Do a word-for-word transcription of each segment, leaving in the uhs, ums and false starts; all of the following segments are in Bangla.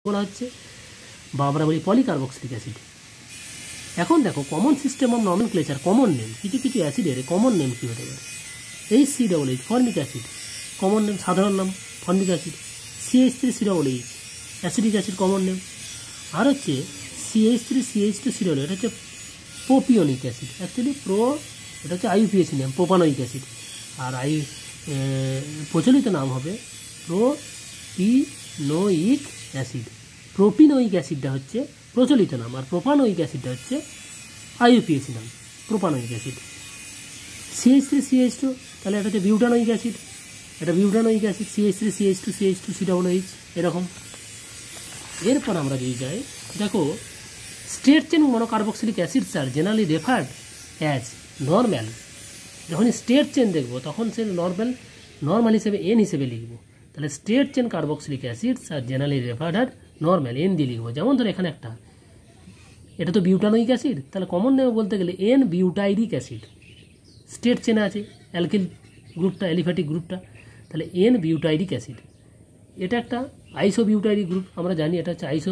বলা হচ্ছে, বা আমরা বলি পলিকার্বক্সিলিক অ্যাসিড। এখন দেখো common system of nomenclature, common name, কিছু কিছু অ্যাসিডের কমন নেম কী হতে পারে? H C double H formic acid, common name, সাধারণ নাম formic acid. CH three C double H acetic acid, common name. আর হচ্ছে CH three CH two C double, এটা হচ্ছে প্রোপিওনিক অ্যাসিড, অ্যাকচুয়ালি প্রো, এটা হচ্ছে আইইউপিএসি নাম, প্রোপানোয়িক অ্যাসিড। আর আই প্রচলিত নাম হবে প্রোপিনোয়িক অ্যাসিড। প্রোপিনোয়িক অ্যাসিডটা হচ্ছে প্রচলিত নাম, আর প্রোপানোয়িক অ্যাসিডটা হচ্ছে আইইউপিএসি নাম, propanoic acid. CH three CH two, তাহলে এটা হচ্ছে বিউটানোয়িক অ্যাসিড, এটা butanoic acid, CH three CH two CH two C double H, এরকম। এরপর আমরা যদি যাই, দেখো straight chain monocarboxylic acids are generally referred as normal. যখন স্ট্রেট চেন দেখবো তখন সে নর্মাল নর্মাল হিসেবে এন হিসেবে লিখবো। তাহলে straight chain carboxylic acids are generally referred as normal, N দিয়ে লিখবো। যেমন ধরো এখানে একটা, এটা তো বিউটানোয়িক অ্যাসিড, তাহলে কমন নেমে বলতে গেলে এন বিউটাইরিক অ্যাসিড। স্ট্রেট চেনে আছে অ্যালকিল গ্রুপটা, অ্যালিফ্যাটিক গ্রুপটা, তাহলে এন বিউটাইরিক অ্যাসিড। এটা একটা আইসো বিউটাইরিক গ্রুপ, আমরা জানি এটা হচ্ছে আইসো,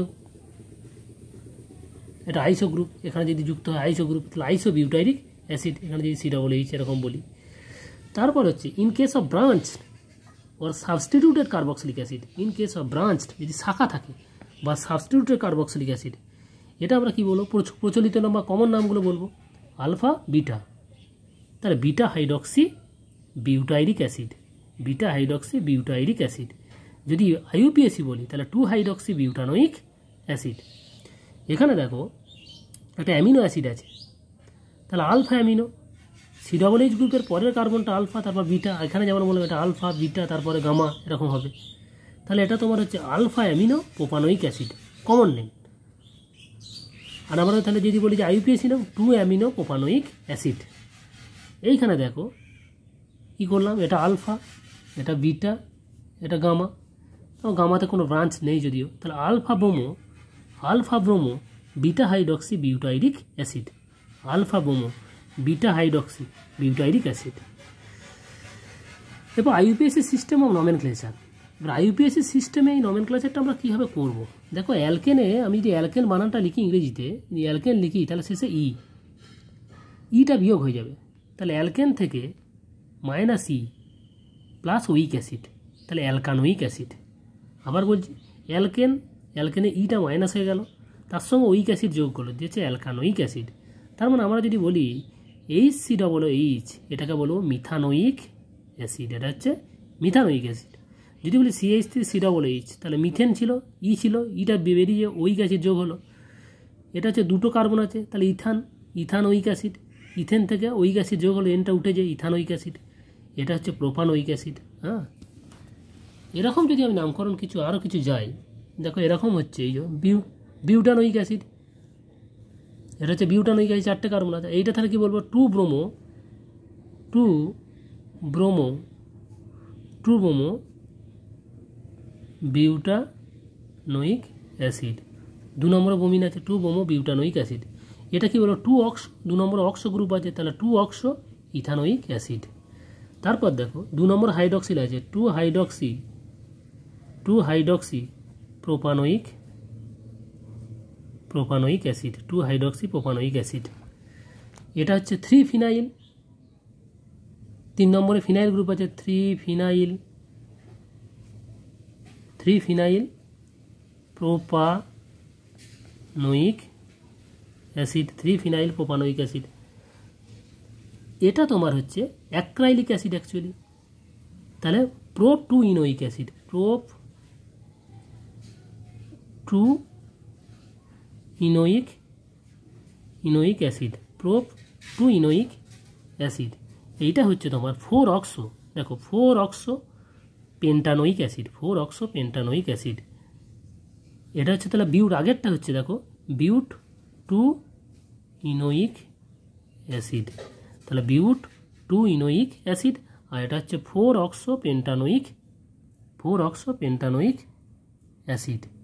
এটা আইসো গ্রুপ, এখানে যদি যুক্ত হয় আইসো গ্রুপ, তাহলে আইসো বিউটাইরিক অ্যাসিড, এখানে যদি সি ডবল এইচ এরকম বলি। তারপর হচ্ছে in case of branch or substituted carboxylic acid, in case of branch যদি শাখা থাকে বা সাবস্টিটিউটেড কার্বক্সিলিক অ্যাসিড, এটা আমরা কি বলবো? প্রচলিত নাম বা কমন নামগুলো বলবো, আলফা বিটা। তাহলে beta hydroxy butyric acid, beta hydroxy butyric acid. যদি আইইউপিএসি বলি তাহলে টু হাইড্রক্সি বিউটানোয়িক অ্যাসিড। এখানে দেখো একটা অ্যামিনো অ্যাসিড আছে, তাহলে alpha amino, C double H গ্রুপের পরের কার্বনটা আলফা, তারপর বিটা। এখানে যেমন বললাম এটা আলফা বিটা তারপরে গামা, এরকম হবে। তাহলে এটা তোমার হচ্ছে alpha amino propanoic acid, common name. আর আমরা তাহলে যদি বলি যে আইইউপিএসি নাম টু অ্যামিনো প্রোপানোয়িক অ্যাসিড। এইখানে দেখো কী করলাম, এটা আলফা, এটা বিটা, এটা গামা। গামাতে কোনো ব্রাঞ্চ নেই যদিও, তাহলে alpha bromo, alpha bromo beta hydroxy butyric acid, alpha bromo beta hydroxy butyric acid. এরপর আইইউপিএসি সিস্টেম অফ নমেনক্লেচার। এবার আইইউপিএসি সিস্টেমে এই নমেনক্লেচারটা আমরা কীভাবে করবো? দেখো অ্যালকেনে আমি যে অ্যালকেন বানানটা লিখি ইংরেজিতে, যদি অ্যালকেন লিখি তাহলে শেষে ই, ইটা বিয়োগ হয়ে যাবে। তাহলে অ্যালকেন থেকে minus E plus oic acid, তাহলে অ্যালকানোয়িক অ্যাসিড। আবার বলছি অ্যালকেন, অ্যালকেনে ইটা মাইনাস হয়ে গেল, তার সঙ্গে উইক অ্যাসিড যোগ করলো, দিয়েছে অ্যালকানোয়িক অ্যাসিড। তার মানে আমরা যদি বলি এইচ সি ডবল এইচ, এটাকে বলবো মিথানোয়িক অ্যাসিড, এটা হচ্ছে মিথানোয়িক অ্যাসিড। যদি বলি CH three C double H, তাহলে মিথেন ছিল, ই ছিল, ইটা বেরিয়ে উইক অ্যাসিড যোগ হলো। এটা হচ্ছে দুটো কার্বন আছে, তাহলে ইথান, ইথানোয়িক অ্যাসিড। ইথেন থেকে উইক অ্যাসিড যোগ হলো, এনটা উঠে যায়, ইথানোয়িক অ্যাসিড। এটা হচ্ছে প্রোপানোয়িক অ্যাসিড। হ্যাঁ, এরকম যদি আমি নামকরণ কিছু আরও কিছু যাই, দেখো এরকম হচ্ছে এই যে বিউ বিউটানোয়িক অ্যাসিড, এটা হচ্ছে বিউটানোয়িক অ্যাসিড, চারটে কার্বন আছে। এইটা তাহলে কী বলবো? Two bromo, two bromo, two bromo butanoic acid. দু নম্বরে বমিন আছে, টু ব্রোমো বিউটানোয়িক অ্যাসিড। এটা কি বলো? টু অক্স, দু নম্বর অক্স গ্রুপ আছে, তাহলে টু অক্স ইথানোয়িক অ্যাসিড। তারপর দেখো দু নম্বর হাইড্রক্সিল আছে, two hydroxy, two hydroxy propanoic, propanoic acid, two hydroxy propanoic acid. এটা হচ্ছে থ্রি ফিনাইল, তিন নম্বরে ফিনাইল গ্রুপ আছে, three phenyl, three phenyl propanoic acid, three phenyl propanoic acid. এটা তোমার হচ্ছে অ্যাক্রাইলিক অ্যাসিড অ্যাকচুয়ালি। তাহলে prop two enoic acid, prop two enoic, enoic acid, prop two enoic acid. এইটা হচ্ছে তোমার ফোর অক্সো, দেখো four oxo pentanoic acid, four oxo pentanoic acid. এটা হচ্ছে তাহলে বিউট, আগেরটা হচ্ছে দেখো বিউট টু ইনোয়িক অ্যাসিড, তাহলে বিউট টু ইনোয়িক অ্যাসিড। আর এটা হচ্ছে four oxo pentanoic, four oxo pentanoic acid.